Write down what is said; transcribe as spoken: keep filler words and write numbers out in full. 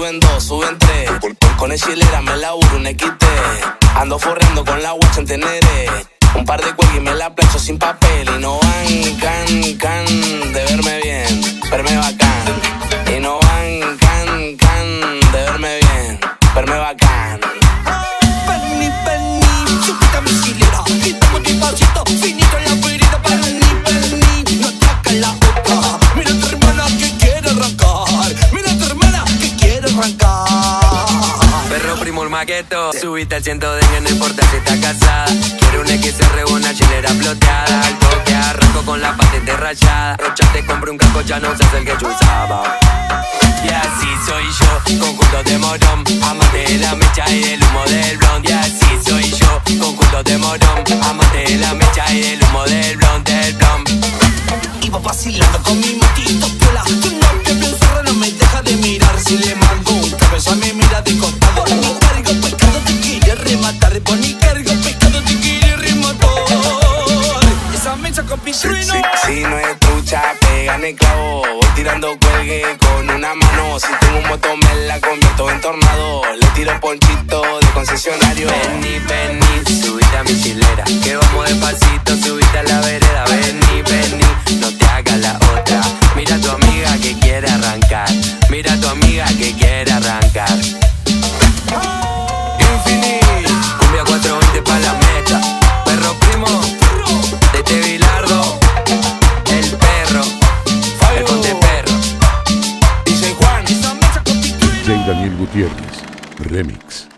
suben dos, suben tres. Con el chilera me laburo un equis te. Ando forreando con la guacha en tenere. Un par de cuelgues y me la plancho sin papel. Y no van, can, can, de verme bien, verme bacán. Y no van, can, can, de verme bien, verme bacán. Penny, penny, súbete a mi chilera. Quitamos despacito, finito en la ferida. Penny, penny, no ataca la otra. Mira a tu hermana que quiere arrancar. Mira a tu hermana que quiere arrancar. Perro primo el maqueto, subiste al ciento de que no importa si está casada. Quiero un equis erre, una chilera floteada. Al toque arranco con la patente rayada. Rocha te compré un casco, ya no usas el que yo usaba. Y así soy yo, conjunto de morón, amante de la mecha y del humo del blond. Y así soy yo, conjunto de morón, amante de la mecha y del humo del blond, del blond. Iba vacilando con mi motito piola. Tú no que piensas, no me deja de mirar. Si le mando un cabeza me mira de costado. Ni cargo pescado te quiere rematar. Por ni cargo pescado te quiere rematar. Esa mecha con pintruino. Si, si, si no es trucha, pega en el clavo. Voy tirando cuelgue con una mano. Si tengo un moto me la convierto en tornado. Le tiro ponchito de concesionario. Vení, vení, subite a mi chilera. Que vamos despacito, subite a la vereda. Vení, vení, no te hagas la otra. Mira a tu amiga que quiere arrancar. Mira a tu amiga que quiere arrancar. Infinity, cumbia cuatrocientos veinte pa' la meta. Perro primo, de este Bilardo. El perro, el ponte perro. D J Juan, D J Daniel Gutiérrez, Remix.